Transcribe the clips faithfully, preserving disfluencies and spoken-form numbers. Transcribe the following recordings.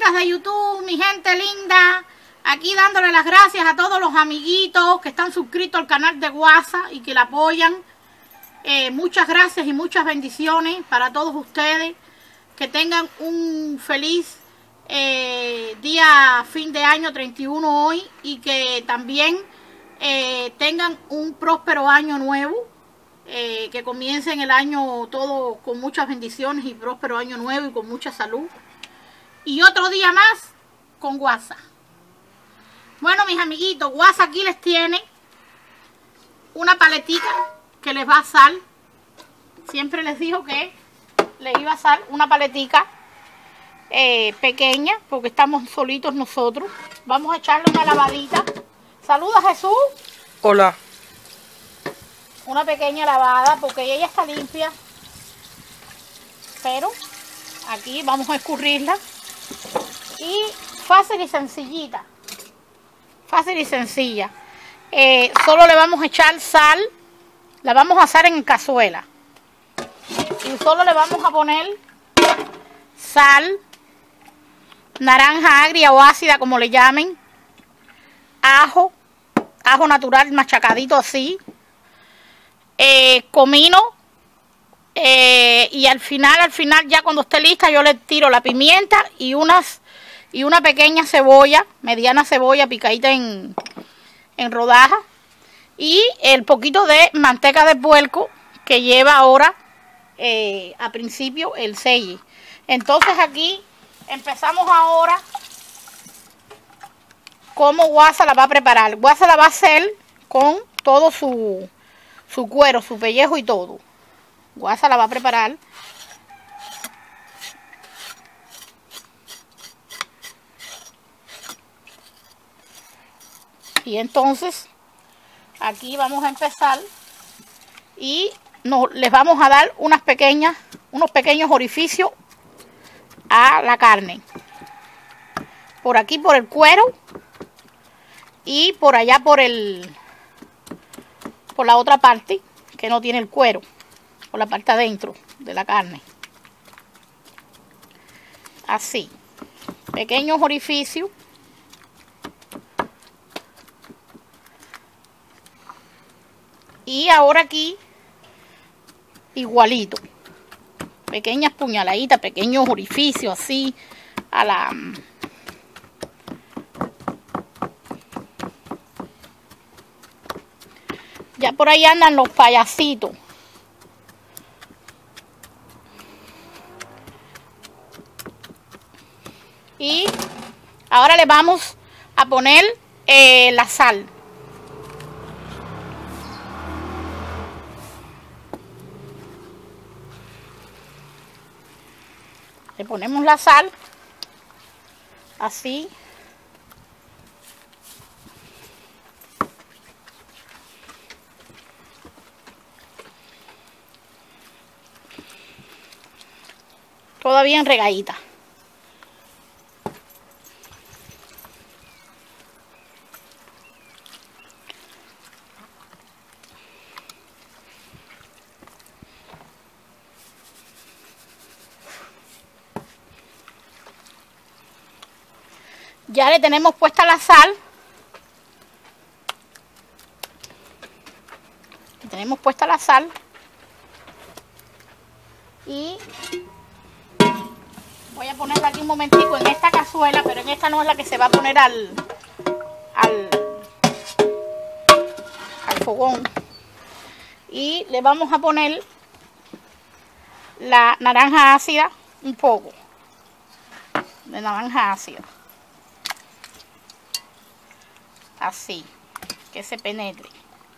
chicas de YouTube, mi gente linda, aquí dándole las gracias a todos los amiguitos que están suscritos al canal de WhatsApp y que la apoyan. Eh, muchas gracias y muchas bendiciones para todos ustedes. Que tengan un feliz eh, día fin de año treinta y uno hoy, y que también eh, tengan un próspero año nuevo. Eh, que comiencen el año todo con muchas bendiciones y próspero año nuevo y con mucha salud. Y otro día más con WhatsApp. Bueno, mis amiguitos, WhatsApp aquí les tiene una paletica que les va a asar. Siempre les dijo que les iba a asar una paletica eh, pequeña, porque estamos solitos nosotros. Vamos a echarle una lavadita. Saluda, Jesús. Hola. Una pequeña lavada, porque ella está limpia. Pero aquí vamos a escurrirla. Y fácil y sencillita. Fácil y sencilla. Eh, solo le vamos a echar sal. La vamos a asar en cazuela. Y solo le vamos a poner sal, naranja agria o ácida, como le llamen, ajo, ajo natural machacadito así, eh, comino, eh, y al final, al final ya cuando esté lista yo le tiro la pimienta y unas y una pequeña cebolla, mediana cebolla picadita en, en rodajas, y el poquito de manteca de puerco que lleva ahora eh, a principio el sello. Entonces aquí empezamos ahora cómo WhatsApp la va a preparar. WhatsApp la va a hacer con todo su, su cuero, su pellejo y todo. WhatsApp la va a preparar. Y entonces aquí vamos a empezar y nos, les vamos a dar unas pequeñas, unos pequeños orificios a la carne. Por aquí por el cuero y por allá por el por la otra parte que no tiene el cuero, por la parte adentro de la carne. Así, pequeños orificios. Y ahora aquí igualito, pequeñas puñaladitas, pequeños orificios así a la ya por ahí andan los payasitos. Y ahora le vamos a poner eh, la sal. Le ponemos la sal, así. Toda bien regadita. Ya le tenemos puesta la sal. Le tenemos puesta la sal. Y voy a ponerla aquí un momentico en esta cazuela, pero en esta no es la que se va a poner al, al, al fogón. Y le vamos a poner la naranja ácida, un poco de naranja ácida. Así, que se penetre.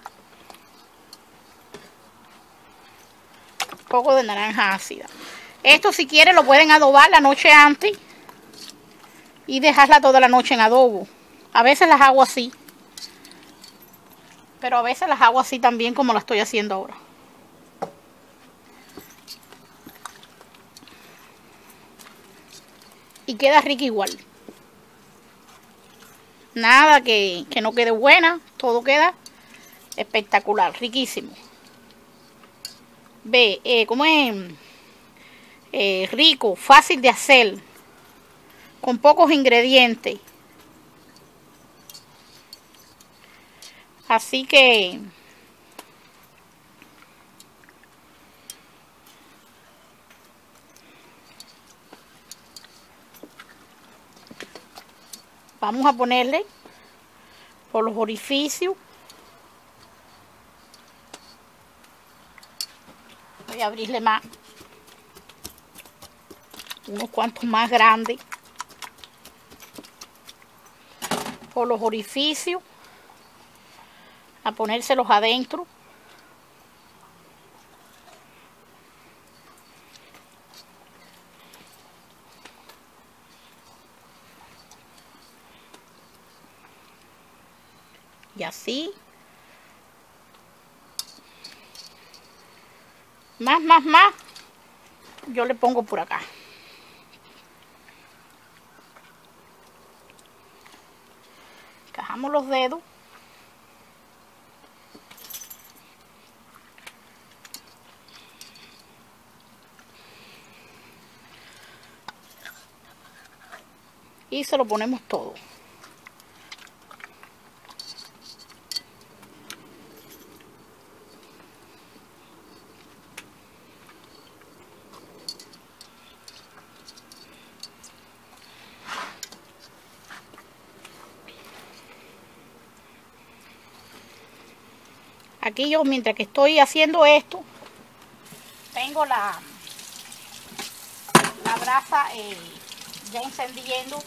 Un poco de naranja ácida. Esto, si quieren, lo pueden adobar la noche antes y dejarla toda la noche en adobo. A veces las hago así, pero a veces las hago así también, como la estoy haciendo ahora. Y queda rica igual. Nada que, que no quede buena, todo queda espectacular, riquísimo. Ve, eh, ¿cómo es? Eh, rico, fácil de hacer. con pocos ingredientes. Así que vamos a ponerle por los orificios. Voy a abrirle más, unos cuantos más grandes, por los orificios, a ponérselos adentro. Y así. Más, más, más. Yo le pongo por acá. Encajamos los dedos. Y se lo ponemos todo. Aquí yo, mientras que estoy haciendo esto, tengo la, la brasa eh, ya encendiendo.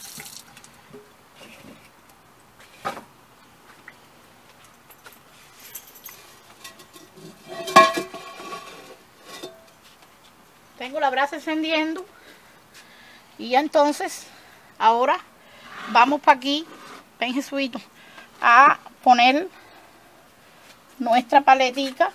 Tengo la brasa encendiendo. Y ya entonces, ahora vamos para aquí, ven Jesuito, a poner nuestra paletica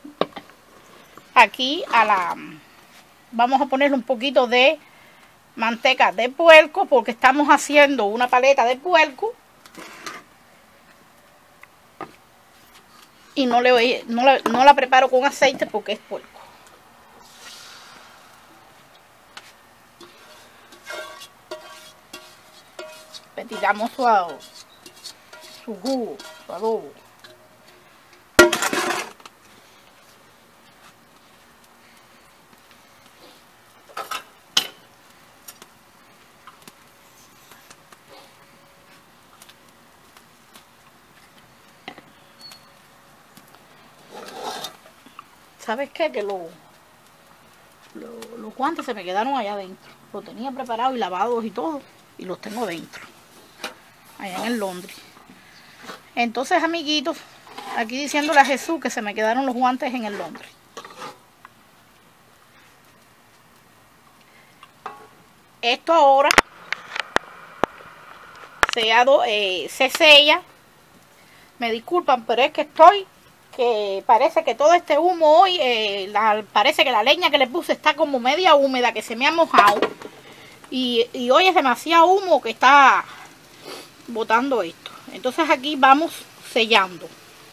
aquí a la, vamos a ponerle un poquito de manteca de puerco porque estamos haciendo una paleta de puerco y no le no la, no la preparo con aceite porque es puerco. Le tiramos su, su jugo, su adobo. ¿Sabes qué? Que lo, lo, los guantes se me quedaron allá adentro. Los tenía preparados y lavados y todo. Y los tengo dentro. Allá en el Londres. Entonces, amiguitos, aquí diciéndole a Jesús que se me quedaron los guantes en el Londres. Esto ahora se, eh, se sella. Me disculpan, pero es que estoy... que parece que todo este humo hoy, eh, la, parece que la leña que le puse está como media húmeda, que se me ha mojado. Y, y hoy es demasiado humo que está botando esto. Entonces aquí vamos sellando.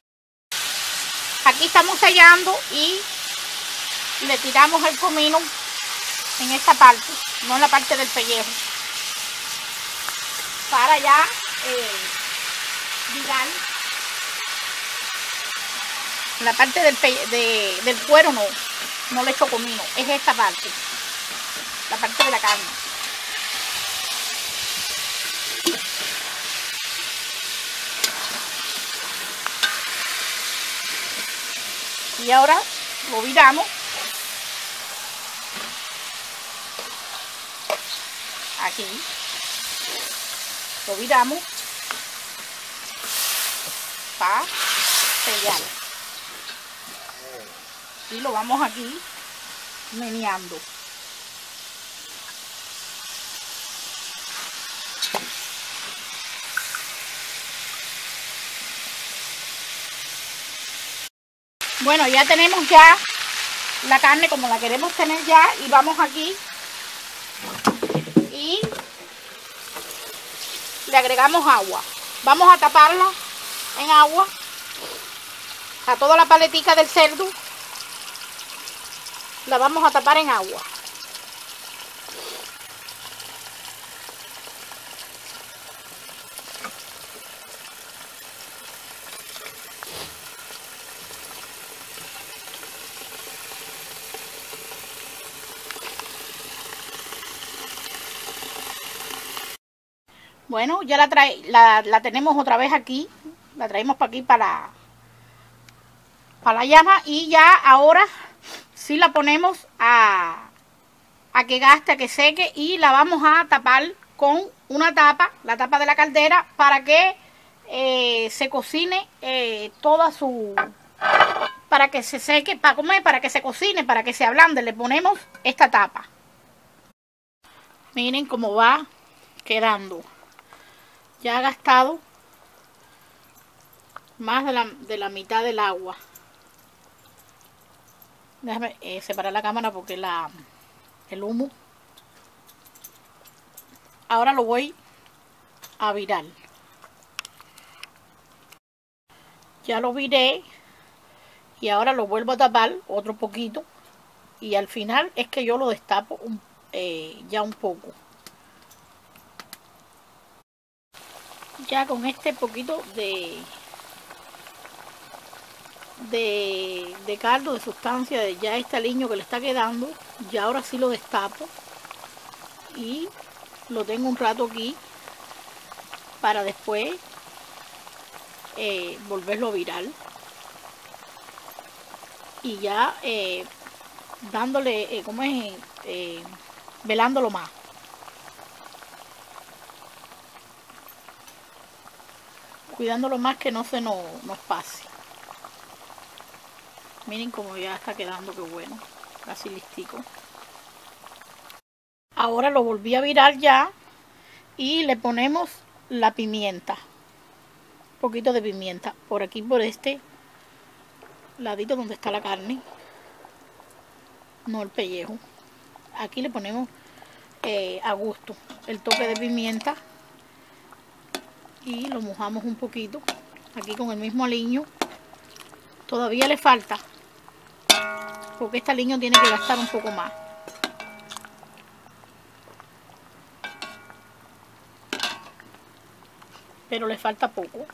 Aquí estamos sellando y le tiramos el comino en esta parte, no en la parte del pellejo. Para ya eh, ligar. La parte del, de, del cuero no, no le echo comino, es esta parte, la parte de la carne. Y ahora lo viramos aquí, lo viramos para sellar. Y lo vamos aquí meneando. Bueno, ya tenemos ya la carne como la queremos tener ya y vamos aquí y le agregamos agua. Vamos a taparla en agua a toda la paletica del cerdo. La vamos a tapar en agua. Bueno, ya la, trae, la, la tenemos otra vez aquí. La traemos para aquí, para, para la llama. Y ya ahora sí la ponemos a, a que gaste, a que seque. Y la vamos a tapar con una tapa, la tapa de la caldera, para que eh, se cocine eh, toda su... Para que se seque, para comer, para que se cocine, para que se ablande. Le ponemos esta tapa. Miren cómo va quedando. Ya ha gastado más de la, de la mitad del agua. Déjame eh, separar la cámara porque la, el humo. Ahora lo voy a virar. Ya lo viré. Y ahora lo vuelvo a tapar otro poquito. Y al final es que yo lo destapo un, eh, ya un poco. Ya con este poquito de, de, de caldo, de sustancia, de ya este aliño que le está quedando, ya ahora sí lo destapo. Y lo tengo un rato aquí para después eh, volverlo a virar. Y ya eh, dándole, eh, ¿cómo es? Eh, velándolo más. Cuidándolo más que no se nos, nos pase. Miren cómo ya está quedando, qué bueno. Casi listico. Ahora lo volví a virar ya. Y le ponemos la pimienta. Un poquito de pimienta. Por aquí, por este ladito donde está la carne. No el pellejo. Aquí le ponemos eh, a gusto el toque de pimienta. Y lo mojamos un poquito. Aquí con el mismo aliño. Todavía le falta. Porque este aliño tiene que gastar un poco más. Pero le falta poco.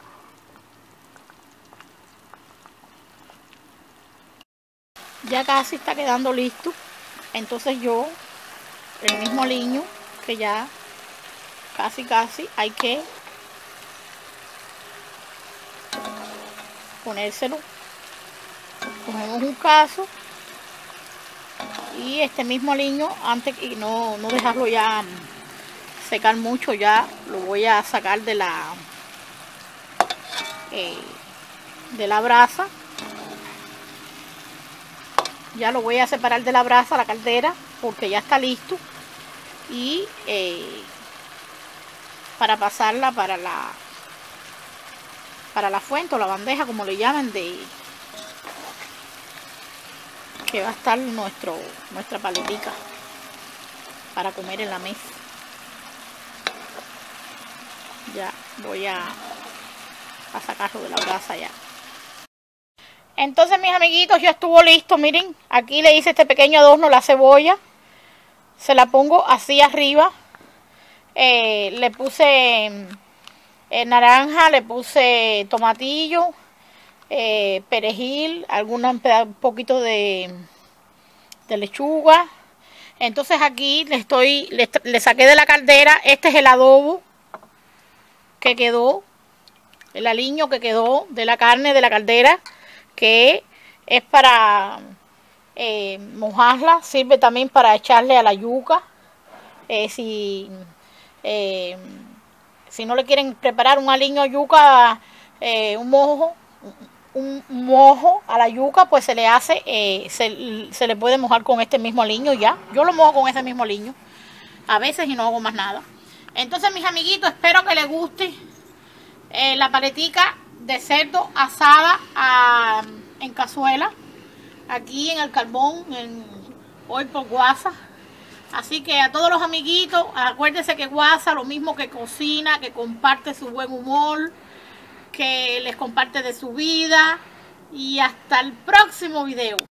Ya casi está quedando listo. Entonces yo, el mismo aliño, que ya casi casi hay que ponérselo. Cogemos un caso y este mismo aliño, antes y no, no dejarlo ya secar mucho, ya lo voy a sacar de la eh, de la brasa. Ya lo voy a separar de la brasa, la caldera, porque ya está listo. Y eh, para pasarla para la para la fuente o la bandeja, como le llaman, de que va a estar nuestro nuestra paletica para comer en la mesa. Ya voy a, a sacarlo de la brasa ya. Entonces, mis amiguitos, ya estuvo listo. Miren, aquí le hice este pequeño adorno, la cebolla. Se la pongo así arriba. Eh, le puse eh, naranja, le puse tomatillo, eh, perejil, alguna, un poquito de, de lechuga. Entonces aquí le estoy, le, le saqué de la caldera. Este es el adobo que quedó, el aliño que quedó de la carne de la caldera, que es para eh, mojarla. Sirve también para echarle a la yuca. Eh, si, eh, si no le quieren preparar un aliño yuca, eh, un mojo, un mojo a la yuca, pues se le hace, eh, se, se le puede mojar con este mismo aliño ya. Yo lo mojo con ese mismo aliño a veces y no hago más nada. Entonces, mis amiguitos, espero que les guste eh, la paletica de cerdo asada a, en cazuela, aquí en el carbón, en, hoy por WhatsApp. Así que a todos los amiguitos, acuérdense que WhatsApp, lo mismo que cocina, que comparte su buen humor, que les comparte de su vida. Y hasta el próximo video.